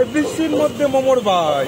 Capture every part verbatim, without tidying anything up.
বৃষ্টির মধ্যে মোমোর ভাই।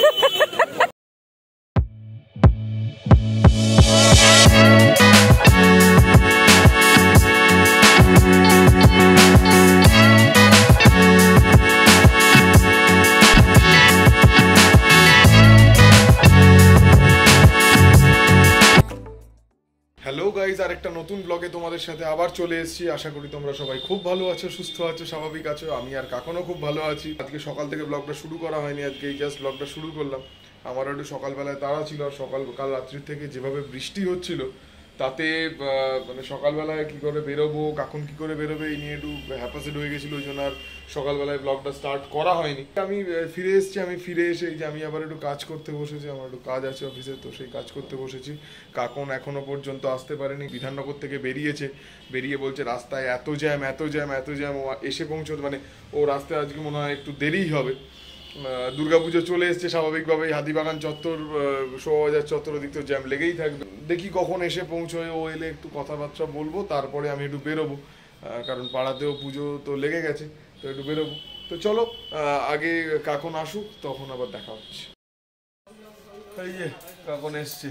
হ্যালো গাইজ, আর একটা নতুন ব্লগে তোমাদের সাথে আবার চলে এসেছি। আশা করি তোমরা সবাই খুব ভালো আছো, সুস্থ আছো, স্বাভাবিক আছো। আমি আর কাকনও খুব ভালো আছি। আজকে সকাল থেকে ব্লগটা শুরু করা হয়নি, আজকে এই জাস্ট ব্লগটা শুরু করলাম। আমার একটু সকালবেলায় তাড়া ছিল, আর সকাল কাল রাত্রির থেকে যেভাবে বৃষ্টি হচ্ছিল তাতে মানে সকালবেলায় কী করে বেরোবো, কাকুন কী করে বেরোবে এই নিয়ে একটু হ্যাপাসেড হয়ে গেছিলো, ওই জন্য আর সকালবেলায় ব্লগটা স্টার্ট করা হয়নি। আমি ফিরে এসেছি, আমি ফিরে এসে যে আমি আবার একটু কাজ করতে বসেছি, আমার একটু কাজ আছে অফিসে, তো সেই কাজ করতে বসেছি। কাকুন এখনও পর্যন্ত আসতে পারেনি, বিধাননগর থেকে বেরিয়েছে। বেরিয়ে বলছে রাস্তায় এত জ্যাম এত জ্যাম এত জ্যাম, ও এসে পৌঁছতে মানে ও রাস্তায় আজকে মনে হয় একটু দেরিই হবে। দুর্গাপুজো চলে এসছে, স্বাভাবিকভাবেই হাতিবাগান চত্বর, শোভাবাজার চত্বর ওদিক তো জ্যাম লেগেই থাকবে। দেখি কখন এসে পৌঁছয়, ও এলে একটু কথাবার্তা বলবো, তারপরে আমি একটু বেরোবো, কারণ পাড়াতেও পুজো তো লেগে গেছে, তো একটু বেরোবো। তো চলো আগে কাকুন আসুক, তখন আবার দেখা হচ্ছে। এই যে কাকুন এসছে।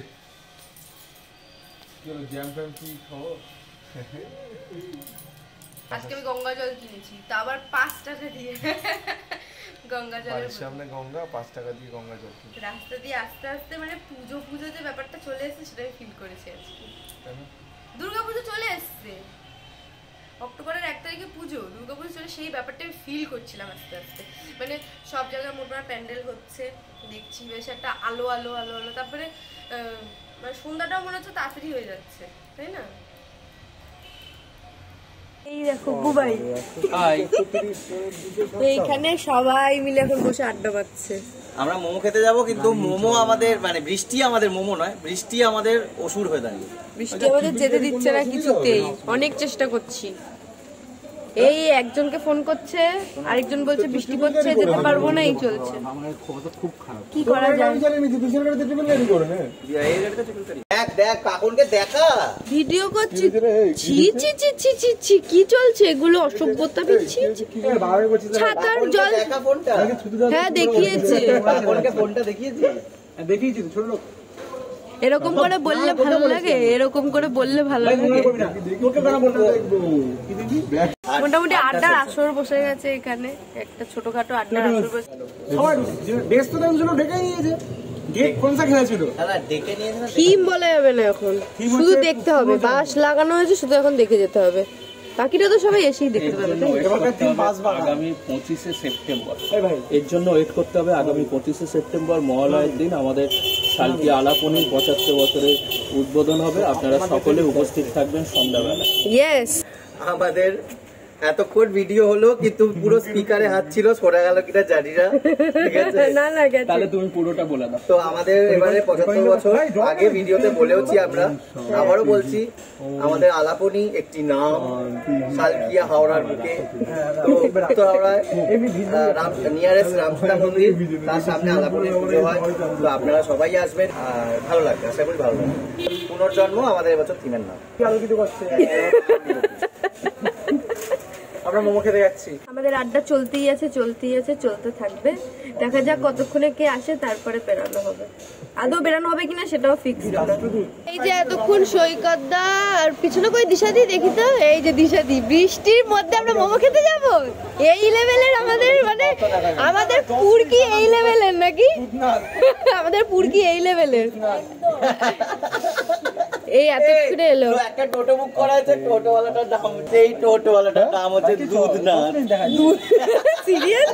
জ্যাম ফ্যাম কি খবর? আজকে আমি গঙ্গা জল কিনেছি, তা আবার পাঁচ টাকা দিয়ে। গঙ্গা জলের সামনে গঙ্গা, পাঁচ টাকা দিয়ে গঙ্গা জল। রাস্তা দিয়ে আস্তে আস্তে মানে পুজো পুজো যে ব্যাপারটা চলে এসেছে সেটাই ফিল করেছি আজকে। দুর্গা পুজো চলে এসছে, অক্টোবরের এক তারিখে পুজো, দুর্গা পুজো চলে, সেই ব্যাপারটা আমি ফিল করছিলাম আস্তে আস্তে। মানে সব জায়গায় মোটামুটি প্যান্ডেল হচ্ছে, দেখছি বেশ একটা আলো আলো আলো আলো, তারপরে মানে সন্ধ্যাটাও মনে হচ্ছে তাড়াতাড়ি হয়ে যাচ্ছে, তাই না? এই দেখো বুবাই, এইখানে সবাই মিলে এখন বসে আড্ডা পাচ্ছে। আমরা মোমো খেতে যাব, কিন্তু মোমো আমাদের মানে বৃষ্টি আমাদের মোমো নয়, বৃষ্টি আমাদের অসুর হয়ে দাঁড়িয়ে। বৃষ্টি আমাদের যেতে দিচ্ছে না কিছুতেই, অনেক চেষ্টা করছি। এই একজনকে ফোন করছে, আরেকজন বলছে বৃষ্টি পড়ছে যেতে পারবো না, এই চলছে। কি করা যায়? দেখ দেখ কাকুনকে দেখা, ভিডিও করছি। ছি ছি ছি ছি ছি ছি, কি চলছে এগুলো? অসভ্যতা পিচ্ছি। ছাতার জল, হ্যাঁ দেখিয়েছে, কাকুনকে ফোনটা দেখিয়েছি, দেখিয়েছি ছোট লোক। এরকম করে বললে ভালো লাগে, এরকম করে বললে ভালো লাগে। মোটামুটি আড্ডার আসর বসে গেছে এখানে, একটা ছোটখাটো আড্ডার আসর বসে। থিম বলা যাবে না এখন, শুধু দেখতে হবে। বাঁশ লাগানো হয়েছে, শুধু এখন দেখে যেতে হবে, বাকিটা তো সবাই এসেই দেখতে পাবে। আগামী পঁচিশে সেপ্টেম্বর এর জন্য ওয়েট করতে হবে। আগামী পঁচিশে সেপ্টেম্বর মহালয়ের দিন আমাদের শালকি আলাপনির পঁচাত্তর বছরের উদ্বোধন হবে। আপনারা সকলে উপস্থিত থাকবেন সন্ধ্যাবেলা। ইয়েস, আমাদের এতক্ষণ ভিডিও হলো, কিন্তু পুরো স্পিকারে হাত ছিল, সরে গেল কিনা জানি না, ঠিক আছে? না না, তাহলে তুমি পুরোটা বলে দাও। তো আমাদের এবারে পঁচাত্তর বছর, আগে ভিডিওতে বলেওছি আমরা, আবারও বলছি, আমাদের আলাপনি একটি নাম, শালকিয়া হাওড়ার বুকে। তো উত্তর হাওড়ায় নিয়ারেস্ট রামসীতা মন্দির, তার সামনে আলাপনির পুজো হয়। তো আপনারা সবাই আসবেন, আর ভালো লাগবে, আশা করি ভালো লাগবে। পুনর্জন্ম আমাদের এবছর থিমের নাম। আলোকিত করছে, আমরা মোমো খেতে যাচ্ছি। আমাদের আড্ডা চলতেই আছে চলতেই আছে চলতে থাকবে, দেখা যাক কতক্ষণে কে আসে, তারপরে বেরানো হবে। আদৌ বেরানো হবে কিনা সেটাও ফিক্স না। এই যে এতক্ষণ সৈকত দা আর পিছনে কই দিশাদি, দেখি তো, এই যে দিশাদি, বৃষ্টির মধ্যে আমরা মোমো খেতে যাব। এই লেভেলের আমাদের, মানে আমাদের পুরকি এই লেভেলের নাকি? আমাদের পুরকি এই লেভেলের। এই এতক্ষণে এলো, একটা টোটো বুক করা আছে, টোটোওয়ালাটার নাম হচ্ছে, এই টোটোওয়ালাটার নাম হচ্ছে দুধনাথ। সিরিয়াস?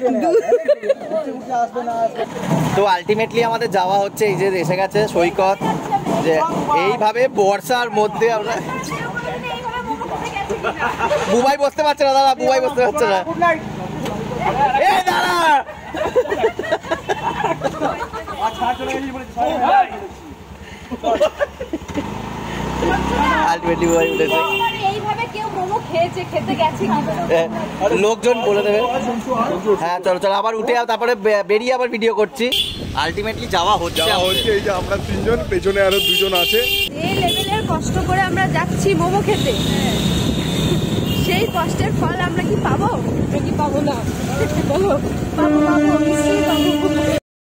তো আলটিমেটলি আমাদের যাওয়া হচ্ছে, এই যে এসে গেছে সৈকত, যে এইভাবে বর্ষার মধ্যে আমরা। বুবাই বসতে পারছে না দাদা, বুবাই বসতে পারছে না, এই দাদা আলটিমেটলি বুবাই উঠেছে। লোকজন বলে দেবে। হ্যাঁ চলো চলো, আবার উঠে তারপরে বেরিয়ে আবার ভিডিও করছি। আলটিমেটলি যাওয়া হচ্ছে হচ্ছে এই যে আমরা তিনজন, পেছনে আরো দুজন আছে। এই লেভেলের কষ্ট করে আমরা যাচ্ছি মোমো খেতে, সেই এই কষ্টের ফল আমরা কি পাবো নাকি পাবো না? বলো, পাবো পাবো নিশ্চয়ই পাবো।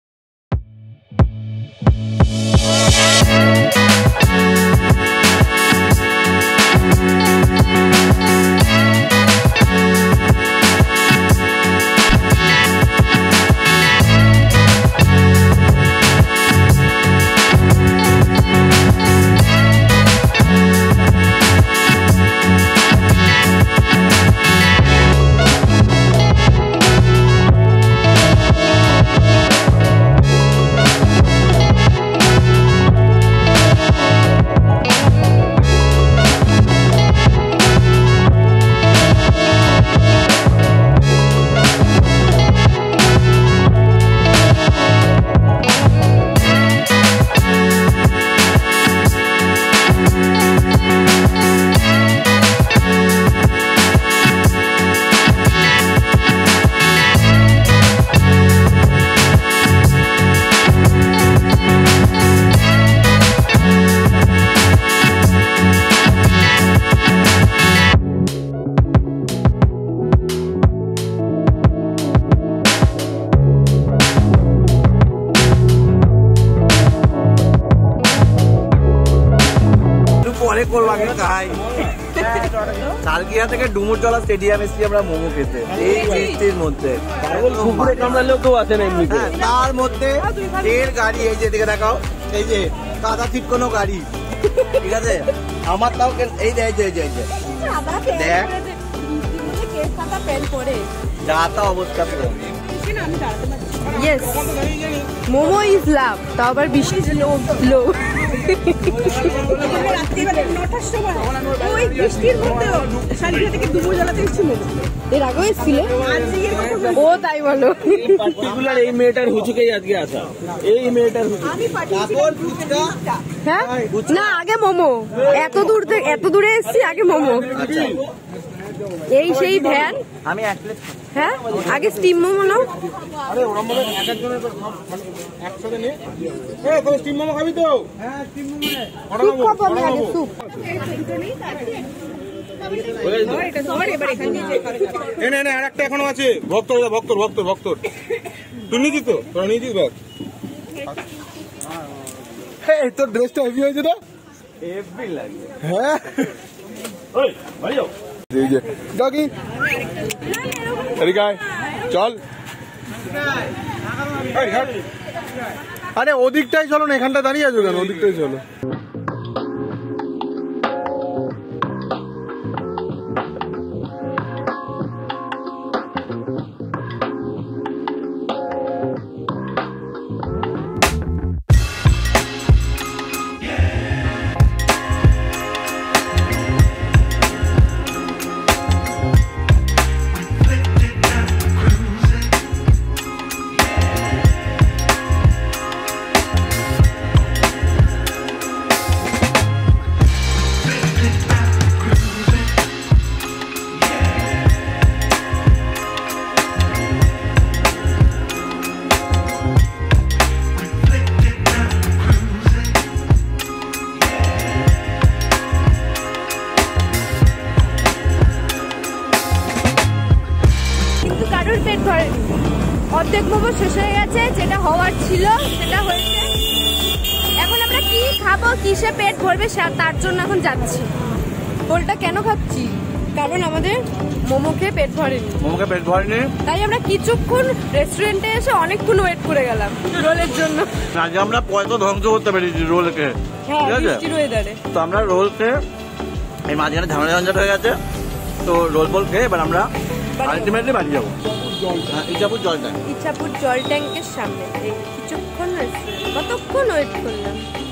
সালকিয়া থেকে ডুমুরজলা স্টেডিয়াম এসেছি আমরা মোমো খেতে এই বৃষ্টির মধ্যে। তার মধ্যে এর গাড়ি এই যে দিকে দেখাও, এই যে কাদা ঠিক কোনো গাড়ি, ঠিক আছে আমার তাও এই যে এই যে এই যে দেখ যা তা অবস্থা। ইয়েস, মোমো ইজ লাভ, তাও আবার বৃষ্টি লো লো এর আগেও এসেছিলে? ও তাই বলো। পার্টিকুলার এই মেয়েটার হুচুকেই আজকে আসা, এই মেয়েটার হ্যাঁ না আগে মোমো, এত দূর থেকে এত দূরে এসেছি আগে মোমো। এই সেই ভ্যান আমি হ্যাঁ আগে স্টিম মোমো নাও। স্যুপ খাবো আমি আগে, স্যুপ। আরেকটা এখনো আছে, ভক্তর ভক্তর ভক্তর ভক্তর তুই নিয়েছিস তো, তোরা নিয়েছিস বল। তোর ড্রেসটা হেভি হয়েছে না? হ্যাঁ চল, আরে ওদিকটাই চলো না, এখানটা দাঁড়িয়ে আছো কেন? ওদিকটাই চলো। অর্ধেক মোমো শেষ হয়ে গেছে, যেটা হওয়ার ছিল সেটা হয়েছে। এখন আমরা কি খাবো, কিসে পেট ভরবে তার জন্য এখন যাচ্ছি। গোলটা কেন খাচ্ছি? কারণ আমাদের মোমো খেয়ে পেট ভরেনি, মোমো খেয়ে পেট ভরেনি, তাই আমরা কিছুক্ষণ রেস্টুরেন্টে এসে অনেকক্ষণ ওয়েট করে গেলাম রোলের জন্য। আগে আমরা পয়সা ধ্বংস করতে পেরেছি রোল খেয়ে, ঠিক আছে? তো আমরা রোল খেয়ে এই মাঝখানে ঝামেলা ঝঞ্ঝাট হয়ে গেছে, তো রোল বল খেয়ে এবার আমরা আলটিমেটলি বাড়ি যাবো ইচ্ছাপুর জল ট্যাঙ্ক। ইচ্ছাপুর জল ট্যাঙ্কের সামনে কিছুক্ষণ কতক্ষণ ওয়েট করলাম।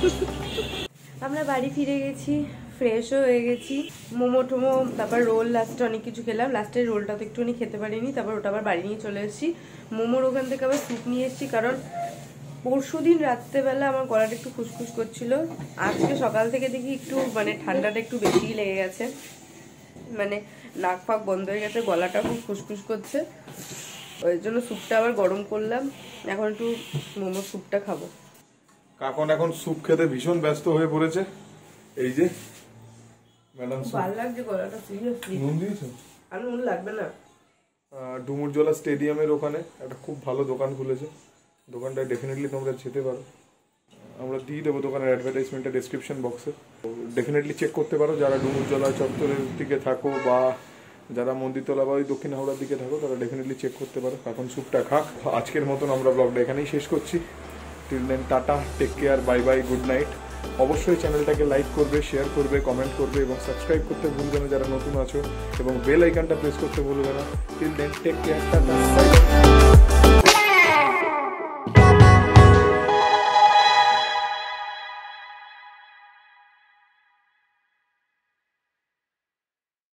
আমরা বাড়ি ফিরে গেছি, ফ্রেশও হয়ে গেছি, মোমো টোমো তারপর রোল লাস্টে অনেক কিছু খেলাম। লাস্টে রোলটা তো একটুখানি খেতে পারিনি, তারপর ওটা আবার বাড়ি নিয়ে চলে এসেছি। মোমোর ওখান থেকে আবার স্যুপ নিয়ে এসেছি, কারণ পরশু দিন রাত্রেবেলা আমার গলাটা একটু খুসখুস করছিল, আজকে সকাল থেকে দেখি একটু মানে ঠান্ডাটা একটু বেশিই লেগে গেছে, মানে নাক ফাক বন্ধ হয়ে গেছে, গলাটা খুব খুসখুস করছে, ওই জন্য স্যুপটা আবার গরম করলাম। এখন একটু মোমো স্যুপটা খাবো। কাকন এখন স্যুপ খেতে ভীষণ ব্যস্ত হয়ে পড়েছে। এই যে ম্যাডাম ভালো লাগছে গলাটা সিরিয়াসলি। নুন দিয়েছো? আর নুন লাগবে না। ডুমুরজলা স্টেডিয়ামের ওখানে একটা খুব ভালো দোকান খুলেছে, দোকানটায় ডেফিনেটলি তোমরা যেতে পারো। আমরা দিয়ে দেবো দোকানের অ্যাডভার্টাইজমেন্টটা ডেসক্রিপশন বক্সে, ডেফিনেটলি চেক করতে পারো। যারা ডুমুরজলা চত্বরের দিকে থাকো বা যারা মন্দিরতলা বা ওই দক্ষিণ হাওড়ার দিকে থাকো তারা ডেফিনেটলি চেক করতে পারো। এখন স্যুপটা খাক। আজকের মতন আমরা ব্লগটা এখানেই শেষ করছি। Till then tata, take care, bye bye, good night. অবশ্যই চ্যানেলটাকে লাইক করবে, শেয়ার করবে, কমেন্ট করবে এবং সাবস্ক্রাইব করতে ভুলবে না যারা নতুন আছো, এবং বেল আইকনটা প্রেস করতে ভুলবে না। Till then take care, tata.